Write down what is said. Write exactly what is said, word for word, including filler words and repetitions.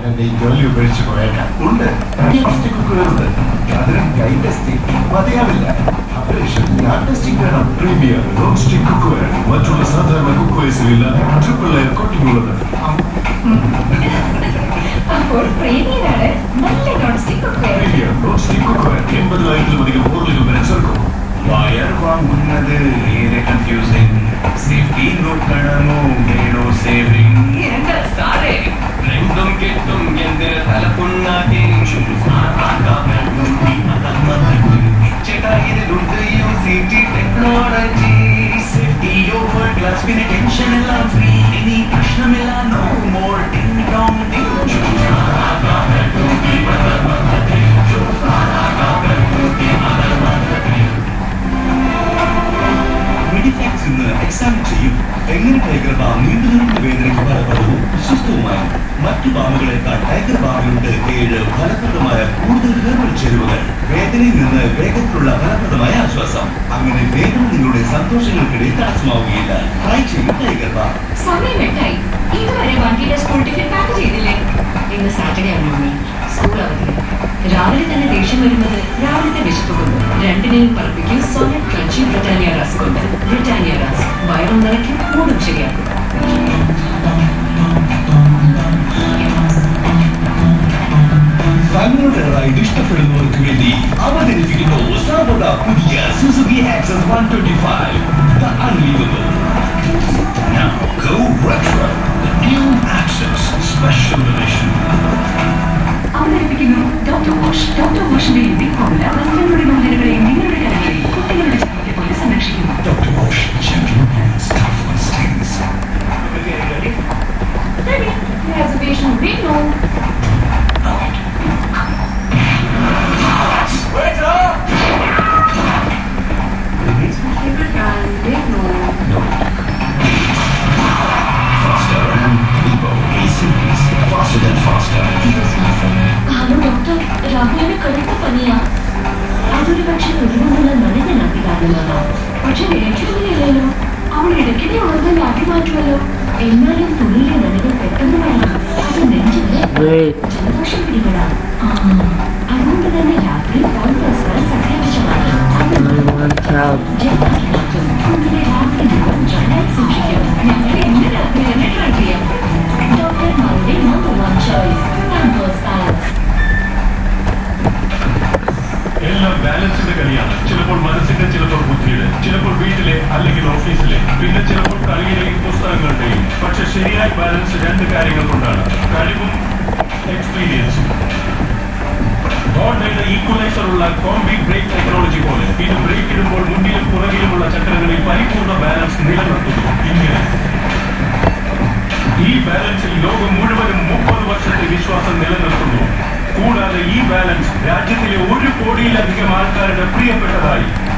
ഈ ജോലി ഉപേക്ഷിച്ച് പോയേക്കാം. ഉണ്ട് ടെസ്റ്റിംഗ് കുക്കറുണ്ട്. അതിനും കൈ ടെസ്റ്റിംഗ് മതിയാവില്ല. ടെസ്റ്റിംഗ് വേണം. പ്രീമിയർ നോൺ സ്റ്റിക് കുക്കർ മറ്റുള്ള സാധാരണ കുക്കേഴ്സിലില്ല. ട്രിപ്പിൾ ലെയർ കോട്ടിംഗ് ഉള്ളത്. അപ്പോൾ പ്രീമിയറാണ് നല്ല non stick cooker. Premier non stick cooker എൺപതിനായിരത്തിലും അധികം ഓർലിലും വരെ ചേർക്കും. വയർ വാങ്ങുന്നത് ഏറെ കൺഫ്യൂസിംഗ്. സേഫ്റ്റി നോക്കണമോ വേണോ സേവിംഗ്? എന്താ സാറേ രണ്ടും കെട്ടും എന്തിന് തലപ്പൊണ്ണാകെ ചേട്ടാ ഇതിലുണ്ട് U C T technology. Safety over glass പിന്നെ ടെൻഷൻ എല്ലാം ഫ്രീ. ഇനി പ്രശ്നമില്ല നോ മോർ ടിങ് ടോങ് ടിങ്. മെഡിഫാക്സ് ഇന്ന് എക്സാമിൻ ചെയ്യും. എങ്ങനെ ടൈഗർ ബാം നീണ്ടു നിൽക്കുന്ന വേദനയ്ക്ക് ഫലപ്രദവും വിശ്വസ്തവുമായി. മറ്റു ബാമുകളെക്കാൾ ടൈഗർ ബാമിലുണ്ട് ഏഴ് ഫലപ്രദമായ കൂടുതൽ ഹെർബൽ ചേരുവകൾ. വേദനയിൽ നിന്ന് വേഗത്തിലുള്ള ഫലപ്രദമായ ആശ്വാസം. അങ്ങനെ വേദന നിങ്ങളുടെ സന്തോഷങ്ങൾക്കിടയിൽ തടസ്സമാവുകയില്ല. ട്രൈ ചെയ്യും ടൈഗർ ബാം. സമയം എട്ടായി. ഇതുവരെ വണ്ടിയുടെ സ്കൂൾ ടിഫിൻ പാക്ക് ചെയ്തില്ലേ? ഇന്ന് സാറ്റർഡേ ആണ് മമ്മി. സ്കൂൾ അവധിയാണ്. രാവിലെ തന്നെ ദേഷ്യം വരുന്നത് രാവിലത്തെ വിശപ്പ് കൊണ്ട്. രണ്ടിനെയും പറപ്പിക്കും സോളിഡ് ക്രഞ്ചി ബ്രിട്ടാനിയ റാസ് കൊണ്ട്. ബ്രിട്ടാനിയ റാസ് വയറും നിറയ്ക്കും മൂടും ശരിയാക്കും. തങ്ങളുടെ റൈഡ് ഇഷ്ടപ്പെടുന്നവർക്ക് വേണ്ടി അവതരിപ്പിക്കുന്നു സർവ്വത പുതിയ Suzuki access one twenty-five, the unbelievable. Now go retro, the new Access special edition. അവതരിപ്പിക്കുന്നു ഡോക്ടർ വാഷ്. ഡോക്ടർ വാഷിന്റെ യുണീക് ഫോർമുല വസ്ത്രങ്ങളുടെ മോചനങ്ങളെയും നിങ്ങളുടെ കരങ്ങളെയും കുട്ടികളുടെ ചർമ്മത്തെ പോലെ സംരക്ഷിക്കുന്നു. Doctor Wash, gentle hands, tough on stains. Ready? Reservation Reno. Waiter! Favorite brand Reno. No. Faster and Vivo A-series. Faster than faster. Hello doctor, രാഹുലിന് കടുത്ത പനിയാ. അതൊരു പക്ഷെ ഒരുപാടുള്ള നനഞ്ഞ നാട്ടി കാരണമാകാം. പക്ഷെ വേഗമില്ലല്ലോ. അവൾ ഇടയ്ക്കിടെ ഉള്ളത് നാട്ടി മാറ്റുമല്ലോ. എന്നാലും തുണിയിലെ നനകൾ പെട്ടെന്ന് വരണം. അത് നെഞ്ചില് ജലദോഷം പിടിപെടാം. അതുകൊണ്ട് തന്നെ രാത്രി കോൺഗ്രസ് സഖ്യാപിച്ച മാറ്റം ജലാക്കി മാറ്റും. കുഞ്ഞിനെ രാത്രി മുഴുവൻ ജലായി സൂക്ഷിക്കും. ഞങ്ങൾ ഇന്ന് രാത്രി തന്നെ ട്രൈ ചെയ്യാം. ഡോക്ടർമാരുടെ number one choice Pampers balance. എല്ലാം ബാലൻസിന്റെ കളിയാണ്. ചിലപ്പോൾ മനസ്സിന്റെ, ചിലപ്പോൾ ബുദ്ധിയുടെ, ചിലപ്പോൾ വീട്ടിലെ അല്ലെങ്കിൽ ഓഫീസിലെ, പിന്നെ ചിലപ്പോൾ കളിയുടെയും പുസ്തകങ്ങളുടെയും. പക്ഷെ ശരിയായ ബാലൻസ് രണ്ട് കാര്യങ്ങൾ കൊണ്ടാണ്: കഴിവും എക്സ്പീരിയൻസും. ഹോണ്ടയുടെ ഈക്വലൈസർ ഉള്ള കോംബി ബ്രേക്ക് ടെക്നോളജി പോലെ ഇത് ബ്രേക്ക് ഇടുമ്പോൾ മുന്നിലും പുറകിലുമുള്ള ചക്രങ്ങളിൽ പരിപൂർണ്ണ ബാലൻസ് നിലനിർത്തുന്നു. ഇങ്ങനെ ഈ ബാലൻസിൽ ലോകം മുഴുവനും മുപ്പത് വർഷത്തെ വിശ്വാസം നിലനിർത്തുന്നു. കൂടാതെ ഈ ബാലൻസ് രാജ്യത്തിലെ ഒരു കോടിയിലധികം ആൾക്കാരുടെ പ്രിയപ്പെട്ടതായി.